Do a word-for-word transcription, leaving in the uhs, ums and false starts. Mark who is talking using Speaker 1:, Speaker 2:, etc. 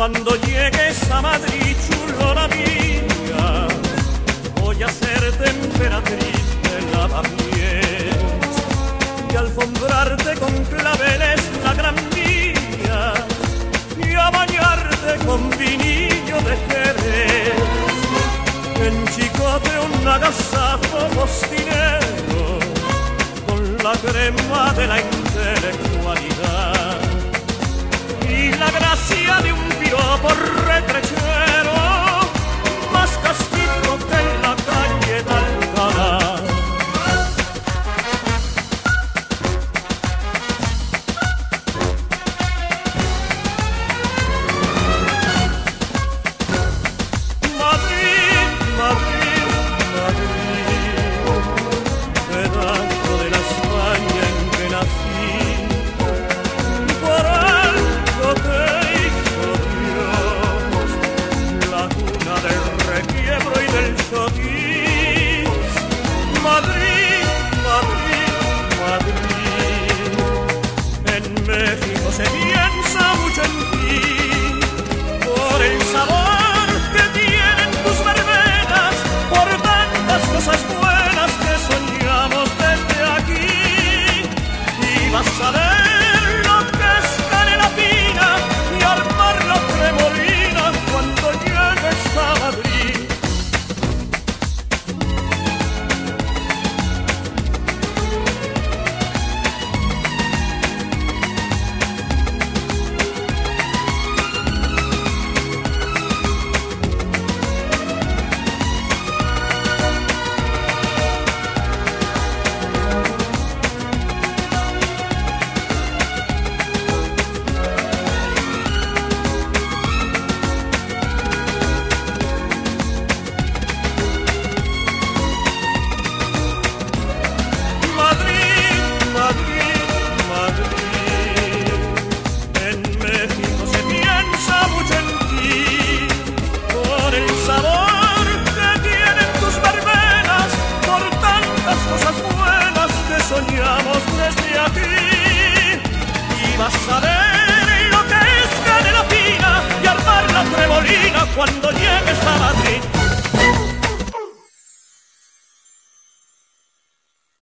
Speaker 1: Cuando llegues a Madrid, chulona mía, voy a ser temperatriz de lavapiés y alfombrarte con claveles la gran vía y a bañarte con vinillo de Jerez. En Chicote un agasajo postinero con la crema de la intelectualidad y la gracia de un piropo retrechero, más castigo que en la calle de Alcalá. Madrid, Madrid, Madrid, pedazo de la España en que nací, por algo te hizo Dios, la cuna del requiebro y del chotis. Madrid, Madrid, Madrid, en México se piensa mucho en ti, por el sabor que tienen tus verbenas, por tantas cosas buenas que soñamos desde aquí, y vas a ver lo que es canela fina y armar la tremolina cuando llegues a Madrid. Soñamos desde aquí y vas a ver